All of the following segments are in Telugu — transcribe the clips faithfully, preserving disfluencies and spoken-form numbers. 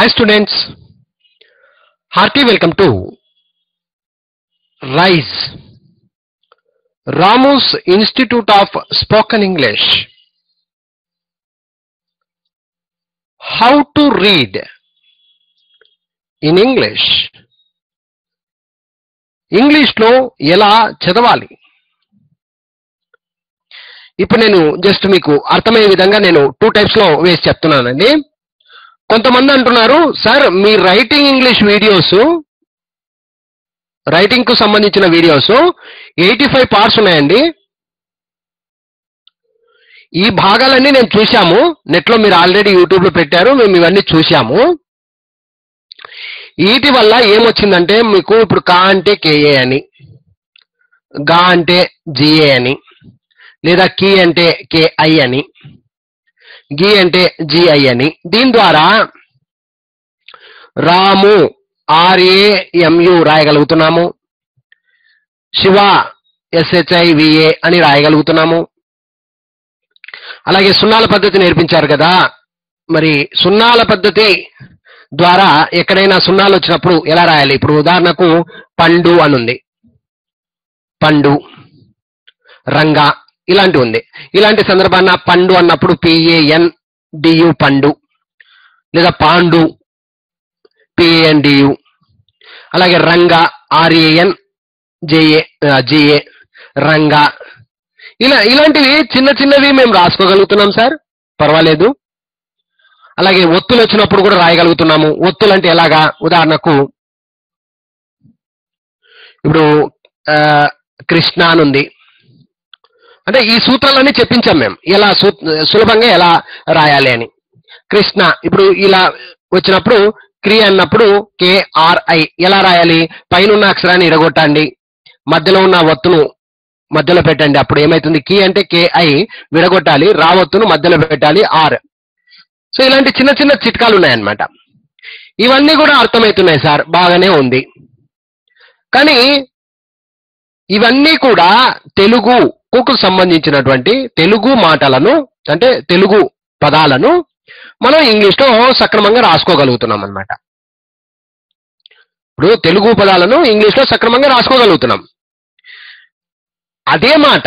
Hi students, hearty welcome to RISE, Ramu's Institute of Spoken English. How to read in English. English లో ఎలా చదవాలి? ఇప్పుడు నేను జస్ట్ మీకు అర్థమయ్యే విధంగా నేను టూ టైప్స్ లో వేసి చెప్తున్నానండి. కొంతమంది అంటున్నారు, సార్ మీ రైటింగ్ ఇంగ్లీష్ వీడియోస్ రైటింగ్ కు సంబంధించిన వీడియోస్ ఎయిటీ ఫైవ్ పార్ట్స్ ఉన్నాయండి. ఈ భాగాలన్నీ నేను చూశాము, నెట్ లో మీరు ఆల్రెడీ యూట్యూబ్ లో పెట్టారు, మేము ఇవన్నీ చూశాము. వీటి వల్ల ఏమొచ్చిందంటే మీకు ఇప్పుడు కా అంటే కేఏ అని, గా అంటే జిఏ అని, లేదా కీ అంటే కేఐ అని, గి అంటే జిఐ అని. దీని ద్వారా రాము ఆర్ఏఎంయు రాయగలుగుతున్నాము, శివ ఎస్హెచ్ఐవిఏ అని రాయగలుగుతున్నాము. అలాగే సున్నాల పద్ధతి నేర్పించారు కదా, మరి సున్నాల పద్ధతి ద్వారా ఎక్కడైనా సున్నాలు వచ్చినప్పుడు ఎలా రాయాలి? ఇప్పుడు ఉదాహరణకు పండు అని ఉంది, పండు, రంగా ఇలాంటి ఉంది. ఇలాంటి సందర్భాన పండు అన్నప్పుడు పిఏఎన్ డియు పండు, లేదా పాండు పిఏఎన్ డియు, అలాగే Ranga R A N J A G A Ranga. ఇలా ఇలాంటివి చిన్న చిన్నవి మేము రాసుకోగలుగుతున్నాం సార్, పర్వాలేదు. అలాగే ఒత్తులు వచ్చినప్పుడు కూడా రాయగలుగుతున్నాము. ఒత్తులు అంటే ఎలాగా? ఉదాహరణకు ఇప్పుడు కృష్ణ అని ఉంది, అంటే ఈ సూత్రాలన్నీ చెప్పించాం మేము, ఎలా సులభంగా ఎలా రాయాలి అని. కృష్ణ ఇప్పుడు ఇలా వచ్చినప్పుడు క్రి అన్నప్పుడు కేఆర్ఐ ఎలా రాయాలి? పైన ఉన్న అక్షరాన్ని ఇరగొట్టండి, మధ్యలో ఉన్న ఒత్తును మధ్యలో పెట్టండి. అప్పుడు ఏమైతుంది? కీ అంటే కేఐ విడగొట్టాలి, రా ఒత్తును మధ్యలో పెట్టాలి, ఆర్. సో ఇలాంటి చిన్న చిన్న చిట్కాలు ఉన్నాయన్నమాట. ఇవన్నీ కూడా అర్థమవుతున్నాయి సార్, బాగానే ఉంది. కానీ ఇవన్నీ కూడా తెలుగుకు సంబంధించినటువంటి తెలుగు మాటలను, అంటే తెలుగు పదాలను మనం ఇంగ్లీష్లో సక్రమంగా రాసుకోగలుగుతున్నాం అన్నమాట. ఇప్పుడు తెలుగు పదాలను ఇంగ్లీష్లో సక్రమంగా రాసుకోగలుగుతున్నాం. అదే మాట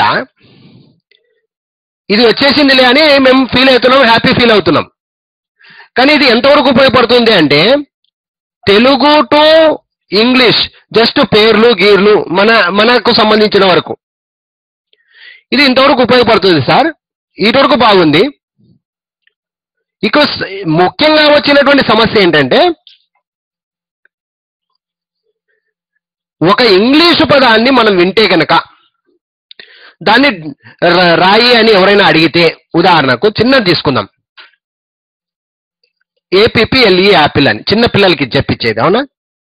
ఇది వచ్చేసిందిలే అని మేము ఫీల్ అవుతున్నాం, హ్యాపీ ఫీల్ అవుతున్నాం. కానీ ఇది ఎంతవరకు ఉపయోగపడుతుంది అంటే, తెలుగు టు ఇంగ్లీష్ జస్ట్ పేర్లు గీర్లు మన మనకు సంబంధించిన వరకు ఇది ఇంతవరకు ఉపయోగపడుతుంది సార్, ఇటువరకు బాగుంది. ఇక ముఖ్యంగా వచ్చినటువంటి సమస్య ఏంటంటే, ఒక ఇంగ్లీషు పదాన్ని మనం వింటే కనుక దాన్ని రాయి అని ఎవరైనా అడిగితే, ఉదాహరణకు చిన్నది తీసుకుందాం, ఏపీపీఎల్ఈ యాపిల్ అని చిన్న పిల్లలకి చెప్పించేది, అవునా?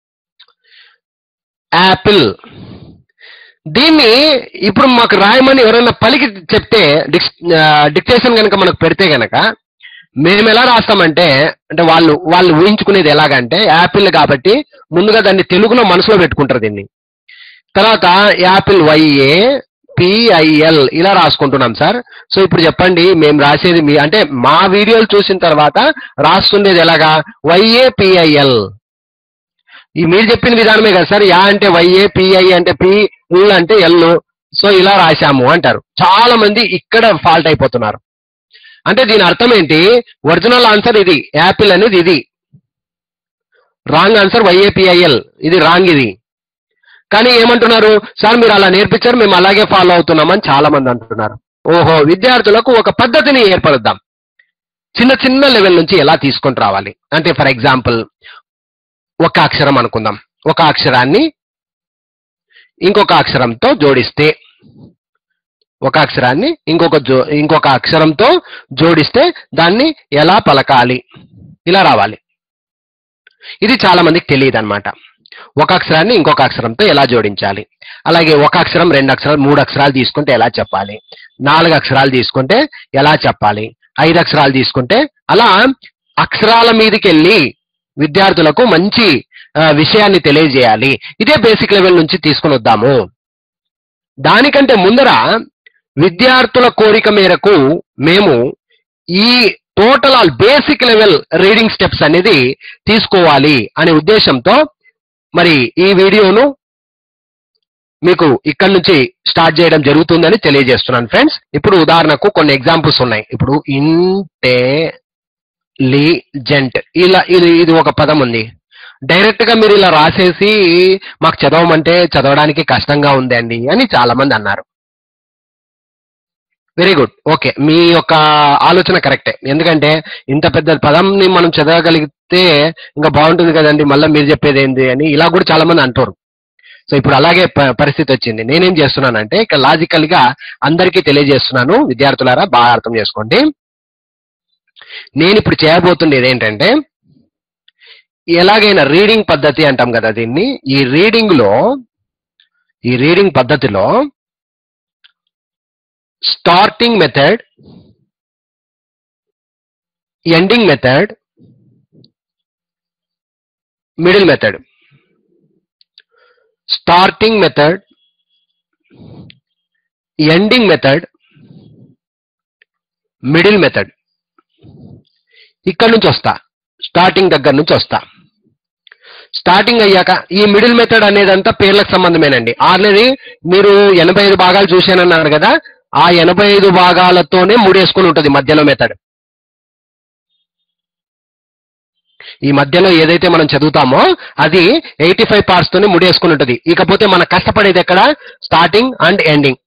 యాపిల్. దీన్ని ఇప్పుడు మాకు రాయమని ఎవరైనా పలికి చెప్తే, డిక్ డిక్టేషన్ కనుక మనకు పెడితే కనుక మేము ఎలా రాస్తామంటే, అంటే వాళ్ళు వాళ్ళు ఊహించుకునేది ఎలాగంటే, యాపిల్ కాబట్టి ముందుగా దాన్ని తెలుగులో మనసులో పెట్టుకుంటారు దీన్ని. తర్వాత యాపిల్ వైఏ పిఐఎల్ ఇలా రాసుకుంటున్నాం సార్. సో ఇప్పుడు చెప్పండి, మేము రాసేది మీ అంటే మా వీడియోలు చూసిన తర్వాత రాస్తుండేది ఎలాగా? Y A P I L. ఈ మీరు చెప్పిన విధానమే కదా సార్, యా అంటే వైఏ, పిఐ అంటే పి, ఎల్ అంటే ఎల్. సో ఇలా రాశాము అంటారు. చాలా మంది ఇక్కడ ఫాల్ట్ అయిపోతున్నారు. అంటే దీని అర్థం ఏంటి? ఒరిజినల్ ఆన్సర్ ఇది, యాపిల్ అనేది ఇది, రాంగ్ ఆన్సర్ వైఏ పిఐఎల్, ఇది రాంగ్ ఇది. కానీ ఏమంటున్నారు? సార్ మీరు అలా నేర్పించారు, మేము అలాగే ఫాలో అవుతున్నామని చాలా మంది అంటున్నారు. ఓహో, విద్యార్థులకు ఒక పద్ధతిని ఏర్పరుద్దాం, చిన్న చిన్న లెవెల్ నుంచి ఎలా తీసుకొని రావాలి అంటే, ఫర్ ఎగ్జాంపుల్ ఒక అక్షరం అనుకుందాం, ఒక అక్షరాన్ని ఇంకొక అక్షరంతో జోడిస్తే, ఒక అక్షరాన్ని ఇంకొక జో ఇంకొక అక్షరంతో జోడిస్తే దాన్ని ఎలా పలకాలి, ఇలా రావాలి. ఇది చాలా మందికి తెలియదు అనమాట. ఒక అక్షరాన్ని ఇంకొక అక్షరంతో ఎలా జోడించాలి, అలాగే ఒక అక్షరం రెండు అక్షరాలు మూడు అక్షరాలు తీసుకుంటే ఎలా చెప్పాలి, నాలుగు అక్షరాలు తీసుకుంటే ఎలా చెప్పాలి, ఐదు అక్షరాలు తీసుకుంటే అలా అక్షరాల మీదకి వెళ్ళి విద్యార్థులకు మంచి విషయాన్ని తెలియజేయాలి. ఇదే బేసిక్ లెవెల్ నుంచి తీసుకుని వద్దాము. దానికంటే ముందర విద్యార్థుల కోరిక మేరకు మేము ఈ total all basic level reading steps అనేది తీసుకోవాలి అనే ఉద్దేశంతో మరి ఈ వీడియోను మీకు ఇక్కడ నుంచి స్టార్ట్ చేయడం జరుగుతుందని తెలియజేస్తున్నాను ఫ్రెండ్స్. ఇప్పుడు ఉదాహరణకు కొన్ని ఎగ్జాంపుల్స్ ఉన్నాయి. ఇప్పుడు ఇంటెలిజెంట్ ఇలా ఇది ఇది ఒక పదం ఉంది. డైరెక్ట్ గా మీరు ఇలా రాసేసి మాకు చదవమంటే చదవడానికి కష్టంగా ఉందండి అని చాలా మంది అన్నారు. వెరీ గుడ్, ఓకే, మీ యొక్క ఆలోచన కరెక్టే. ఎందుకంటే ఇంత పెద్ద పదంని మనం చదవగలిగితే ఇంకా బాగుంటుంది కదండి, మళ్ళీ మీరు చెప్పేది ఏంది అని ఇలా కూడా చాలా మంది అంటారు. సో ఇప్పుడు అలాగే పరిస్థితి వచ్చింది. నేనేం చేస్తున్నానంటే ఇక్కడ లాజికల్ గా అందరికీ తెలియజేస్తున్నాను. విద్యార్థులారా బాగా అర్థం చేసుకోండి. నేను ఇప్పుడు చేయబోతుండేది ఏంటంటే, ఎలాగైనా రీడింగ్ పద్ధతి అంటాం కదా దీన్ని, ఈ రీడింగ్ లో ఈ రీడింగ్ పద్ధతిలో starting method, ending method, middle method, starting method, ending method, middle method, ఇక్కడ నుంచి వస్తా, స్టార్టింగ్ దగ్గర నుంచి వస్తా. స్టార్టింగ్ అయ్యాక ఈ మిడిల్ మెథడ్ అనేదంతా పేర్లకు సంబంధమేనండి. ఆల్రెడీ మీరు ఎనభై ఐదు భాగాలు చూశానన్నారు కదా, ఆ ఎనభై ఐదు భాగాలతోనే ముడేసుకుని ఉంటుంది మధ్యలో మెథడ్. ఈ మధ్యలో ఏదైతే మనం చదువుతామో అది ఎయిటీ ఫైవ్ పార్ట్స్ తోనే ముడేసుకుని ఉంటుంది. ఇకపోతే మన కష్టపడేది ఎక్కడ, స్టార్టింగ్ అండ్ ఎండింగ్.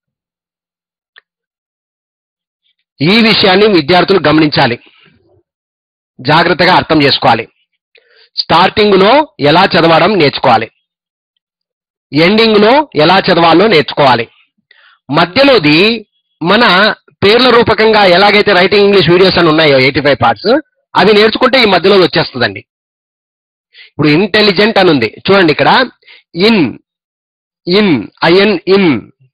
ఈ విషయాన్ని విద్యార్థులు గమనించాలి, జాగ్రత్తగా అర్థం చేసుకోవాలి. స్టార్టింగ్ లో ఎలా చదవడం నేర్చుకోవాలి, ఎండింగ్ లో ఎలా చదవాలో నేర్చుకోవాలి. మధ్యలోది మన పేర్ల రూపకంగా ఎలాగైతే రైటింగ్ ఇంగ్లీష్ వీడియోస్ అని ఉన్నాయో ఎయిటీ ఫైవ్ పార్ట్స్, అవి నేర్చుకుంటే ఈ మధ్యలో వచ్చేస్తుందండి. ఇప్పుడు ఇంటెలిజెంట్ అని ఉంది చూడండి, ఇక్కడ in in I N in,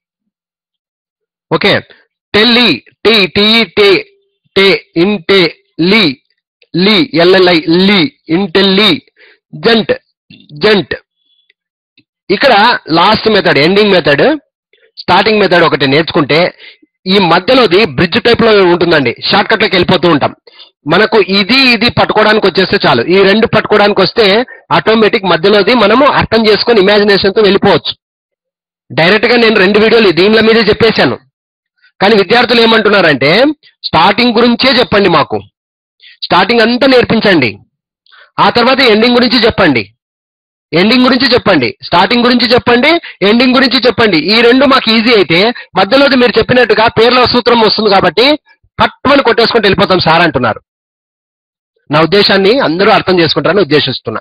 okay, టెల్లి టీ టీఈ టే టే ఇంటే లీ లీ ఎల్ఎల్ఐ లీ ఇంటెల్లి జంట్ జంట్. ఇక్కడ last method ending method, starting method ఒకటి నేర్చుకుంటే ఈ మధ్యలోది బ్రిడ్జ్ టైప్ లో ఉంటుందండి. షార్ట్ కట్ లోకి వెళ్ళిపోతూ ఉంటాం. మనకు ఇది ఇది పట్టుకోవడానికి వచ్చేస్తే చాలు. ఈ రెండు పట్టుకోవడానికి వస్తే ఆటోమేటిక్ మధ్యలోది మనము అర్థం చేసుకొని ఇమాజినేషన్ తో వెళ్ళిపోవచ్చు. డైరెక్ట్ గా నేను రెండు వీడియోలు దీనిల మీదే చెప్పేశాను. కానీ విద్యార్థులు ఏమంటున్నారంటే స్టార్టింగ్ గురించే చెప్పండి, మాకు స్టార్టింగ్ అంతా నేర్పించండి, ఆ తర్వాత ఎండింగ్ గురించి చెప్పండి, ఎండింగ్ గురించి చెప్పండి, స్టార్టింగ్ గురించి చెప్పండి, ఎండింగ్ గురించి చెప్పండి. ఈ రెండు మాకు ఈజీ అయితే మధ్యలోది మీరు చెప్పినట్టుగా పేర్ల సూత్రం వస్తుంది కాబట్టి పట్టుమని కొట్టేసుకుంటూ వెళ్ళిపోతాం సార్ అంటున్నారు. నా ఉద్దేశాన్ని అందరూ అర్థం చేసుకుంటారని ఉద్దేశిస్తున్నా.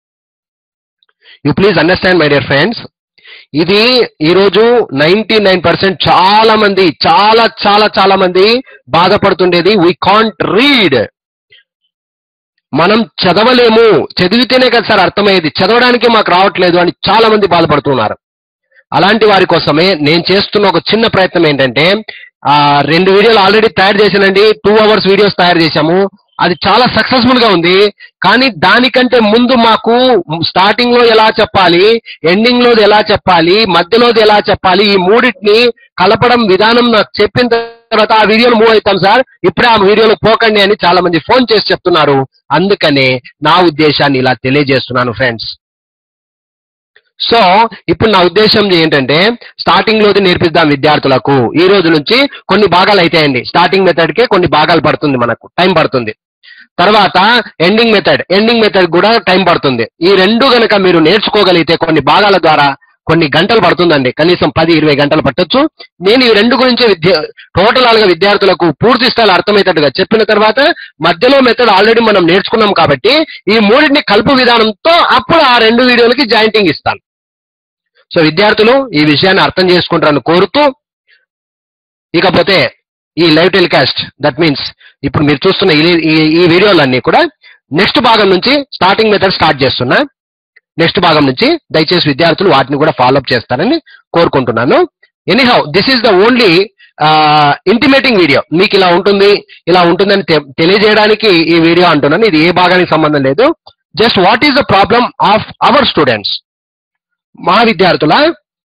You please understand my dear friends. ఇది ఈరోజు నైన్టీ నైన్ పర్సెంట్ చాలా మంది చాలా చాలా చాలా మంది బాధపడుతుండేది, వీ కాంట్ రీడ్. మనం చదవలేము, చదివితేనే కదా సార్ అర్థమయ్యేది, చదవడానికి మాకు రావట్లేదు అని చాలా మంది బాధపడుతున్నారు. అలాంటి వారి కోసమే నేను చేస్తున్న ఒక చిన్న ప్రయత్నం ఏంటంటే, ఆ రెండు వీడియోలు ఆల్రెడీ తయారు చేశానండి. టూ అవర్స్ వీడియోస్ తయారు చేశాము, అది చాలా సక్సెస్ఫుల్ గా ఉంది. కానీ దానికంటే ముందు మాకు స్టార్టింగ్ లో ఎలా చెప్పాలి, ఎండింగ్ లోది ఎలా చెప్పాలి, మధ్యలోది ఎలా చెప్పాలి, ఈ మూడింటిని కలపడం విధానం నాకు చెప్పిన తర్వాత ఆ వీడియోలు మూవ్ అవుతాం సార్, ఇప్పుడే ఆ వీడియోలు పోకండి అని చాలా మంది ఫోన్ చేసి చెప్తున్నారు. అందుకనే నా ఉద్దేశాన్ని ఇలా తెలియజేస్తున్నాను ఫ్రెండ్స్. సో ఇప్పుడు నా ఉద్దేశం ఏంటంటే స్టార్టింగ్ లోది నేర్పిద్దాం విద్యార్థులకు. ఈ రోజు నుంచి కొన్ని భాగాలు అయితాయండి. స్టార్టింగ్ మెథడ్ కే కొన్ని భాగాలు పడుతుంది, మనకు టైం పడుతుంది. తర్వాత ఎండింగ్ మెథడ్ ఎండింగ్ మెథడ్ కూడా టైం పడుతుంది. ఈ రెండు గనక మీరు నేర్చుకోగలిగితే కొన్ని భాగాల ద్వారా కొన్ని గంటలు పడుతుందండి, కనీసం పది ఇరవై గంటలు పట్టొచ్చు. నేను ఈ రెండు గురించి విద్య టోటల్ గా విద్యార్థులకు పూర్తి స్థాయిలో అర్థమయ్యేటట్టుగా చెప్పిన తర్వాత మధ్యలో మెథడ్ ఆల్రెడీ మనం నేర్చుకున్నాం కాబట్టి ఈ మూడింటిని కలుపు విధానంతో అప్పుడు ఆ రెండు వీడియోలకి జాయింటింగ్ ఇస్తాను. సో విద్యార్థులు ఈ విషయాన్ని అర్థం చేసుకుంటారని కోరుతూ, ఇకపోతే ఈ లైవ్ టెలికాస్ట్, దట్ మీన్స్ ఇప్పుడు మీరు చూస్తున్న ఈ వీడియోలన్నీ కూడా నెక్స్ట్ భాగం నుంచి స్టార్టింగ్ మెథడ్ స్టార్ట్ చేస్తున్నా. నెక్స్ట్ భాగం నుంచి దయచేసి విద్యార్థులు వాటిని కూడా ఫాలోఅప్ చేస్తారని కోరుకుంటున్నాను. Anyhow this is the only intimating video. మీకు ఇలా ఉంటుంది ఇలా ఉంటుందని తెలియజేయడానికి ఈ వీడియో అంటున్నాను. ఇది ఏ భాగానికి సంబంధం లేదు. Just what is the problem of our students, మా విద్యార్థుల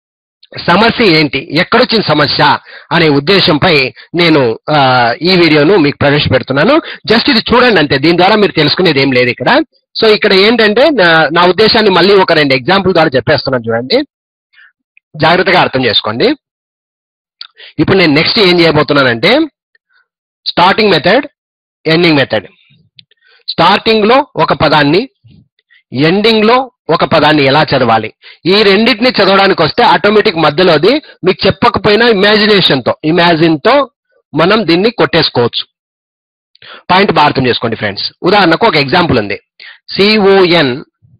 సమస్య ఏంటి, ఎక్కడొచ్చిన సమస్య అనే ఉద్దేశంపై నేను ఈ వీడియోను మీకు ప్రవేశపెడుతున్నాను. జస్ట్ ఇది చూడండి అంతే, దీని ద్వారా మీరు తెలుసుకునేది ఏం లేదు ఇక్కడ. సో ఇక్కడ ఏంటంటే నా ఉద్దేశాన్ని మళ్ళీ ఒక రెండు ఎగ్జాంపుల్ ద్వారా చెప్పేస్తున్నాను, చూడండి, జాగ్రత్తగా అర్థం చేసుకోండి. ఇప్పుడు నేను నెక్స్ట్ ఏం చేయబోతున్నానంటే starting method, ending method. Starting లో ఒక పదాన్ని, ఎండింగ్ లో ఒక పదాన్ని ఎలా చదవాలి, ఈ రెండింటిని చదవడానికి వస్తే ఆటోమేటిక్ మధ్యలోది మీకు చెప్పకపోయినా ఇమాజినేషన్ తో ఇమాజిన్ తో మనం దీన్ని కొట్టేసుకోవచ్చు. పాయింట్ బాగా అర్థం చేసుకోండి ఫ్రెండ్స్. ఉదాహరణకు ఒక ఎగ్జాంపుల్ ఉంది, సిఓఎన్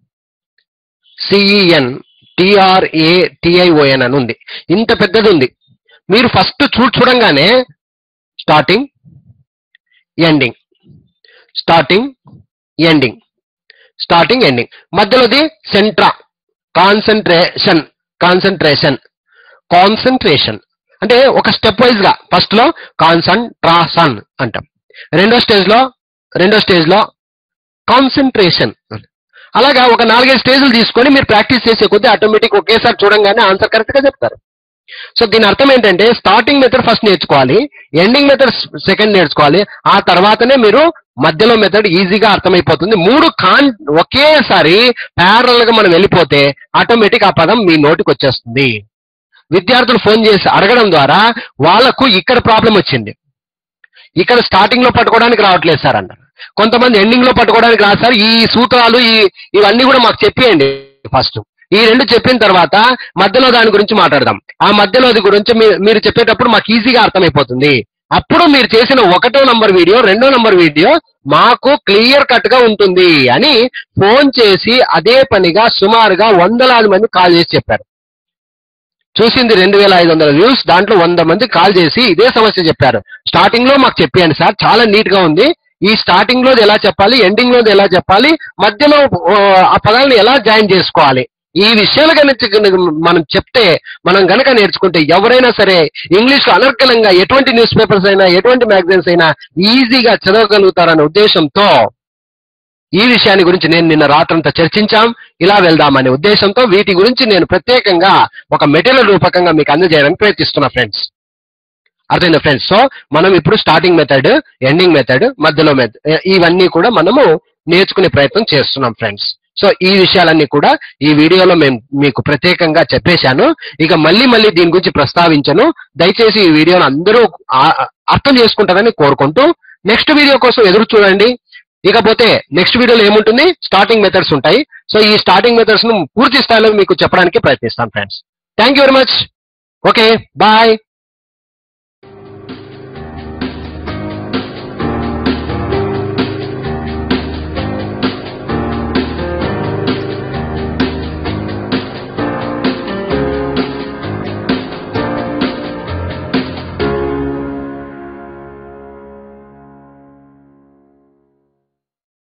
సిఈఎన్ టిఆర్ఏటిఐఓఎన్ అని ఉంది. ఇంత పెద్దది ఉంది. మీరు ఫస్ట్ చూ చూడంగానే starting ending, starting ending, starting ending, మధ్యలోది సెంట్రా, కాన్సన్ట్రేషన్, కాన్సన్ట్రేషన్, కాన్సన్ట్రేషన్ అంటే ఒక స్టెప్ వైజ్ గా ఫస్ట్ లో కాన్సన్ట్రాషన్ అంటాం, రెండో స్టేజ్ లో రెండో స్టేజ్ లో కాన్సన్ట్రేషన్. అలాగా ఒక నాలుగైదు స్టేజ్లు తీసుకొని మీరు ప్రాక్టీస్ చేసే కొద్దీ ఆటోమేటిక్ ఒకేసారి చూడంగానే ఆన్సర్ కరెక్ట్ గా చెప్తారు. సో దీని అర్థం ఏంటంటే స్టార్టింగ్ మెథడ్ ఫస్ట్ నేర్చుకోవాలి, ఎండింగ్ మెథడ్ సెకండ్ నేర్చుకోవాలి, ఆ తర్వాతనే మీరు మధ్యలో మెథడ్ ఈజీగా అర్థమైపోతుంది. మూడు కాన్ ఒకేసారి ప్యారల్ గా మనం వెళ్ళిపోతే ఆటోమేటిక్ ఆ పదం మీ నోటికి వచ్చేస్తుంది. విద్యార్థులు ఫోన్ చేసి అడగడం ద్వారా వాళ్ళకు ఇక్కడ ప్రాబ్లం వచ్చింది, ఇక్కడ స్టార్టింగ్ లో పట్టుకోవడానికి రావట్లేదు సార్ అన్నారు, కొంతమంది ఎండింగ్ లో పట్టుకోవడానికి రాదు సార్, ఈ సూత్రాలు ఈ ఇవన్నీ కూడా మాకు చెప్పేయండి ఫస్ట్. ఈ రెండు చెప్పిన తర్వాత మధ్యలో దాని గురించి మాట్లాడదాం. ఆ మధ్యలోది గురించి మీరు చెప్పేటప్పుడు మాకు ఈజీగా అర్థమైపోతుంది. అప్పుడు మీరు చేసిన ఒకటో నంబర్ వీడియో, రెండో నంబర్ వీడియో మాకు క్లియర్ కట్ గా ఉంటుంది అని ఫోన్ చేసి అదే పనిగా సుమారుగా వందలాది మంది కాల్ చేసి చెప్పారు. చూసింది రెండు వేల ఐదు వందల వ్యూస్, దాంట్లో వంద మంది కాల్ చేసి ఇదే సమస్య చెప్పారు. స్టార్టింగ్ లో మాకు చెప్పాను సార్, చాలా నీట్ గా ఉంది, ఈ స్టార్టింగ్ లోది ఎలా చెప్పాలి, ఎండింగ్ లోది ఎలా చెప్పాలి, మధ్యలో ఆ పదాలను ఎలా జాయిన్ చేసుకోవాలి, ఈ విషయాలు కనుక మనం చెప్తే, మనం గనక నేర్చుకుంటే ఎవరైనా సరే ఇంగ్లీష్ లో అనర్గళంగా ఎటువంటి న్యూస్ పేపర్స్ అయినా ఎటువంటి మ్యాగజైన్స్ అయినా ఈజీగా చదవగలుగుతారనే ఉద్దేశంతో ఈ విషయాన్ని గురించి నేను నిన్న రాత్రంతా చర్చించాం. ఇలా వెళ్దామనే ఉద్దేశంతో వీటి గురించి నేను ప్రత్యేకంగా ఒక మెటీరియల్ రూపకంగా మీకు అందజేయడానికి ప్రయత్నిస్తున్నా ఫ్రెండ్స్. అర్థమైందా ఫ్రెండ్స్? సో మనం ఇప్పుడు స్టార్టింగ్ మెథడ్, ఎండింగ్ మెథడ్, మధ్యలో మెథడ్ ఇవన్నీ కూడా మనము నేర్చుకునే ప్రయత్నం చేస్తున్నాం ఫ్రెండ్స్. సో ఈ విషయాలన్నీ కూడా ఈ వీడియోలో మేము మీకు ప్రత్యేకంగా చెప్పేశాను. ఇక మళ్ళీ మళ్ళీ దీని గురించి ప్రస్తావించను. దయచేసి ఈ వీడియోను అందరూ అర్థం చేసుకుంటారని కోరుకుంటూ నెక్స్ట్ వీడియో కోసం ఎదురు చూడండి. ఇకపోతే నెక్స్ట్ వీడియోలో ఏముంటుంది, స్టార్టింగ్ మెథడ్స్ ఉంటాయి. సో ఈ స్టార్టింగ్ మెథడ్స్ ను పూర్తి స్థాయిలో మీకు చెప్పడానికి ప్రయత్నిస్తాం friends. Thank you very much. Okay, bye.